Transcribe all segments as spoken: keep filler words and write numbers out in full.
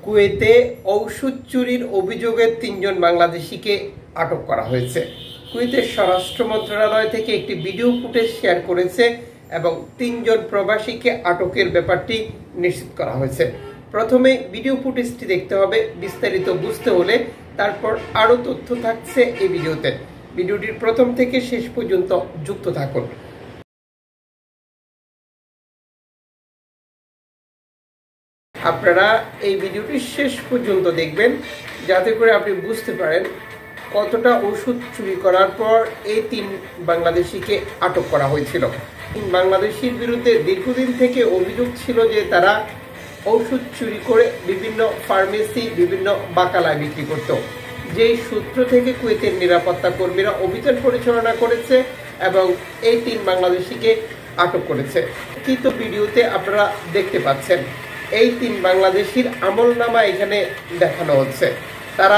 কুয়েতে ঔষধ চুরির অভিযোগে তিনজন বাংলাদেশিকে আটক করা হয়েছে। কুয়েতের স্বরাষ্ট্র মন্ত্রণালয় থেকে একটি ভিডিও ফুটেজ শেয়ার করেছে এবং তিনজন প্রবাসীকে আটকের ব্যাপারটি নিশ্চিত করা হয়েছে। প্রথমে ভিডিও ফুটেজটি দেখতে হবে, বিস্তারিত বুঝতে হলে তারপর আরও তথ্য থাকছে এই ভিডিওতে। ভিডিওটির প্রথম থেকে শেষ পর্যন্ত যুক্ত থাকুন। আপনারা এই ভিডিওটি শেষ পর্যন্ত দেখবেন যাতে করে আপনি বুঝতে পারেন কতটা ওষুধ চুরি করার পর এই তিন বাংলাদেশিকে আটক করা হয়েছিল। তিন বাংলাদেশির বিরুদ্ধে দীর্ঘদিন থেকে অভিযোগ ছিল যে তারা ওষুধ চুরি করে বিভিন্ন ফার্মেসি, বিভিন্ন বাকালায় বিক্রি করত। যেই সূত্র থেকে কুয়েতের নিরাপত্তা কর্মীরা অভিযান পরিচালনা করেছে এবং এই তিন বাংলাদেশিকে আটক করেছে। কিন্তু ভিডিওতে আপনারা দেখতে পাচ্ছেন এই তিন বাংলাদেশির আমলনামা এখানে দেখানো হচ্ছে। তারা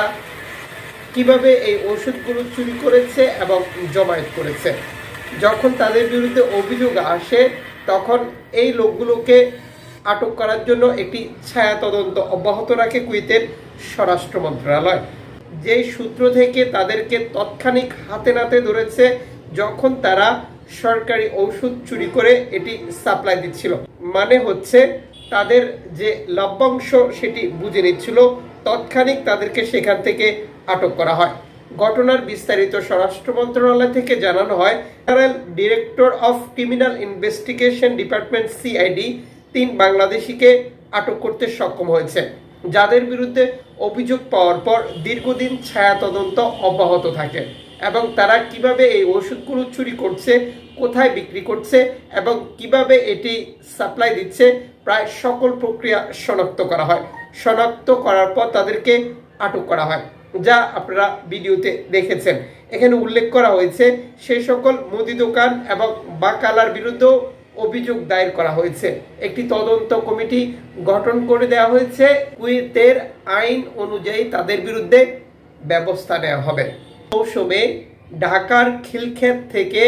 কিভাবে এই ওষুধগুলো চুরি করেছে এবং জমায়েত করেছে। যখন তাদের বিরুদ্ধে অভিযোগ আসে তখন এই লোকগুলোকে আটক করার জন্য একটি ছায়া তদন্ত অব্যাহত রাখে কুয়েতের স্বরাষ্ট্র মন্ত্রণালয়। যেই সূত্র থেকে তাদেরকে তৎক্ষণিক হাতে নাতে ধরেছে যখন তারা সরকারি ঔষধ চুরি করে এটি সাপ্লাই দিচ্ছিল। মানে হচ্ছে তাদের যে লভ্যাংশ সেটি বুঝে নিচ্ছিল, তৎক্ষণিক তাদেরকে সেখান থেকে আটক করা হয়। ঘটনার বিস্তারিত স্বরাষ্ট্র মন্ত্রণালয় থেকে জানানো হয়, general director of criminal investigation department CID তিন বাংলাদেশিকে আটক করতে সক্ষম হয়েছে, যাদের বিরুদ্ধে অভিযোগ পাওয়ার পর দীর্ঘদিন ছায়া তদন্ত অব্যাহত থাকে এবং তারা কিভাবে এই ওষুধগুলো চুরি করছে, কোথায় বিক্রি করছে এবং কিভাবে এটি সাপ্লাই দিচ্ছে, প্রায় সকল প্রক্রিয়া শনাক্ত করা হয়। শনাক্ত করার পর তাদেরকে আটক করা হয়, যা আপনারা ভিডিওতে দেখেছেন। এখানে উল্লেখ করা হয়েছে সেই সকল মুদি দোকান এবং বাকালার বিরুদ্ধেও অভিযোগ দায়ের করা হয়েছে। একটি তদন্ত কমিটি গঠন করে দেওয়া হয়েছে। কুয়েতের আইন অনুযায়ী তাদের বিরুদ্ধে ব্যবস্থা নেওয়া হবে। মৌসুমে ঢাকার খিলক্ষেত থেকে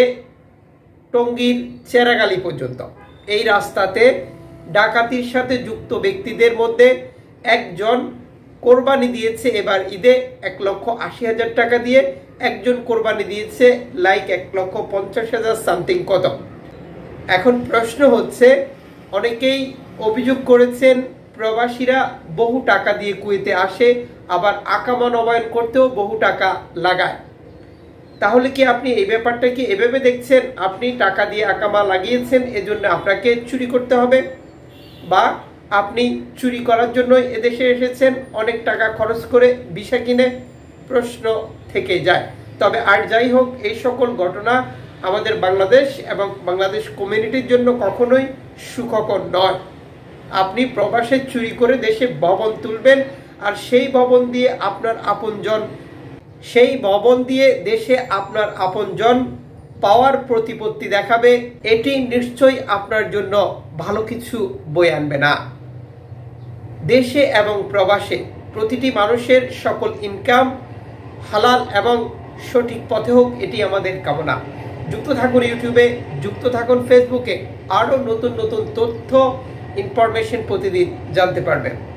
টঙ্গীর চেরাগালি পর্যন্ত এই রাস্তাতে ডাকাতির সাথে যুক্ত ব্যক্তিদের মধ্যে একজন কোরবানি দিয়েছে এবার ঈদে এক লক্ষ আশি হাজার টাকা দিয়ে, একজন কোরবানি দিয়েছে লাইক এক লক্ষ পঞ্চাশ হাজার সামথিং কত। এখন প্রশ্ন হচ্ছে, অনেকেই অভিযোগ করেছেন প্রবাসীরা বহু টাকা দিয়ে কুয়েতে আসে, আবার আকামা নবায়ন করতেও বহু টাকা লাগায়। তাহলে কি আপনি এই ব্যাপারটা কি এভাবে দেখছেন আপনি টাকা দিয়ে আকামা লাগিয়েছেন এজন্য আপনাকে চুরি করতে হবে, বা আপনি চুরি করার জন্য এদেশে এসেছেন অনেক টাকা খরচ করে ভিসা কিনে? প্রশ্ন থেকে যায়। তবে আর যাই হোক, এই সকল ঘটনা আমাদের বাংলাদেশ এবং বাংলাদেশ কমিউনিটির জন্য কখনোই সুখকর নয়। আপনি প্রবাসে চুরি করে দেশে ভবন তুলবেন আর সেই ভবন দিয়ে আপনার আপনজন সেই ভবন দিয়ে দেশে আপনার আপনজন পাওয়ার প্রতিপত্তি দেখাবে, এটি নিশ্চয়ই আপনার জন্য ভালো কিছু বয়ে আনবে না। দেশে এবং প্রবাসে প্রতিটি মানুষের সকল ইনকাম হালাল এবং সঠিক পথে হোক, এটি আমাদের কামনা। যুক্ত থাকুন ইউটিউবে, যুক্ত থাকুন ফেসবুকে, আরও নতুন নতুন তথ্য ইনফরমেশন প্রতিদিন জানতে পারবেন।